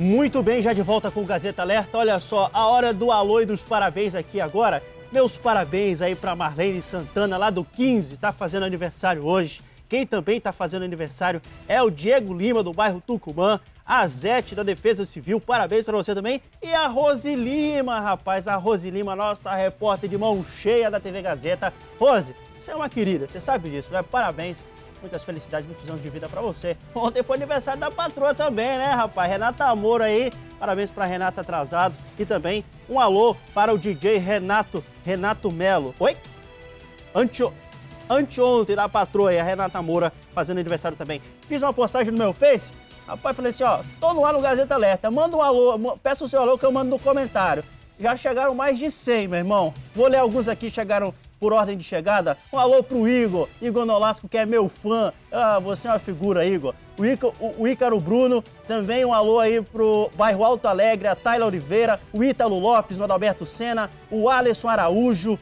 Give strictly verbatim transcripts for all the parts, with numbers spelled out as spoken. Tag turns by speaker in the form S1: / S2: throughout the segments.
S1: Muito bem, já de volta com o Gazeta Alerta. Olha só, a hora do alô e dos parabéns aqui agora. Meus parabéns aí para Marlene Santana, lá do quinze, tá fazendo aniversário hoje. Quem também tá fazendo aniversário é o Diego Lima, do bairro Tucumã. A Zete, da Defesa Civil, parabéns para você também. E a Rose Lima, rapaz, a Rose Lima, nossa repórter de mão cheia da T V Gazeta. Rose, você é uma querida, você sabe disso, né? Parabéns. Muitas felicidades, muitos anos de vida pra você. Ontem foi aniversário da patroa também, né, rapaz? Renata Moura aí. Parabéns pra Renata atrasado. E também um alô para o D J Renato, Renato Melo. Oi? Ante, anteontem da patroa aí, a Renata Moura, fazendo aniversário também. Fiz uma postagem no meu Face. Rapaz, falei assim, ó, tô no ar no Gazeta Alerta. Manda um alô, peça o seu alô que eu mando no comentário. Já chegaram mais de cem, meu irmão. Vou ler alguns aqui, chegaram por ordem de chegada. Um alô pro Igor, Igor Nolasco, que é meu fã. Ah, você é uma figura, Igor. O, Ico, o, o Ícaro Bruno, também um alô aí pro bairro Alto Alegre, a Tayla Oliveira, o Ítalo Lopes, no Adalberto Senna, o Alisson Araújo,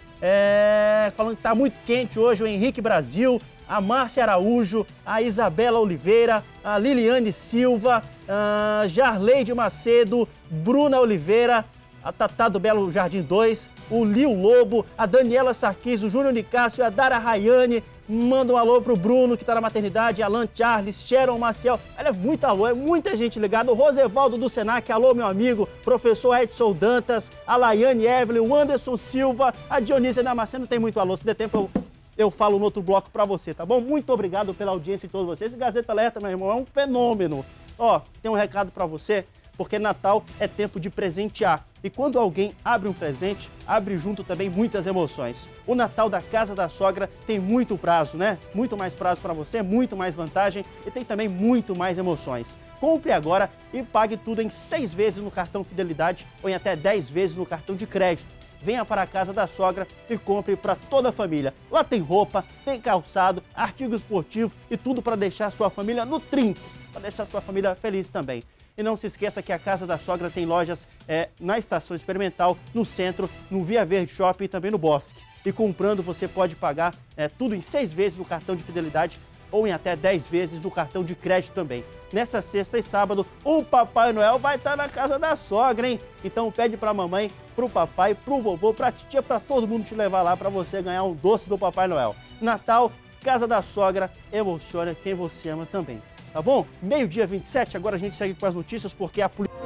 S1: é, falando que tá muito quente hoje, o Henrique Brasil, a Márcia Araújo, a Isabela Oliveira, a Liliane Silva, a Jarleide Macedo, Bruna Oliveira, a Tatá do Belo Jardim dois, o Lio Lobo, a Daniela Sarquis, o Júnior Nicásio, a Dara Rayane, manda um alô pro Bruno, que tá na maternidade, Alan Charles, Sharon Maciel, olha, muito alô, é muita gente ligada, o Rosevaldo do Senac, alô meu amigo, professor Edson Dantas, a Laiane Evelyn, o Anderson Silva, a Dionísia Damasceno, tem muito alô, se der tempo eu, eu falo no outro bloco pra você, tá bom? Muito obrigado pela audiência de todos vocês, e Gazeta Alerta, meu irmão, é um fenômeno. Ó, tem um recado pra você, porque Natal é tempo de presentear. E quando alguém abre um presente, abre junto também muitas emoções. O Natal da Casa da Sogra tem muito prazo, né? Muito mais prazo para você, muito mais vantagem e tem também muito mais emoções. Compre agora e pague tudo em seis vezes no cartão Fidelidade ou em até dez vezes no cartão de crédito. Venha para a Casa da Sogra e compre para toda a família. Lá tem roupa, tem calçado, artigo esportivo e tudo para deixar a sua família no trinco, para deixar a sua família feliz também. E não se esqueça que a Casa da Sogra tem lojas é, na Estação Experimental, no centro, no Via Verde Shopping e também no Bosque. E comprando você pode pagar é, tudo em seis vezes no cartão de Fidelidade ou em até dez vezes no cartão de crédito também. Nessa sexta e sábado, o Papai Noel vai estar na Casa da Sogra, hein? Então pede pra mamãe, pro papai, pro vovô, pra titia, pra todo mundo te levar lá pra você ganhar um doce do Papai Noel. Natal, Casa da Sogra, emociona quem você ama também. Tá bom? Meio-dia vinte e sete, agora a gente segue com as notícias porque a polícia...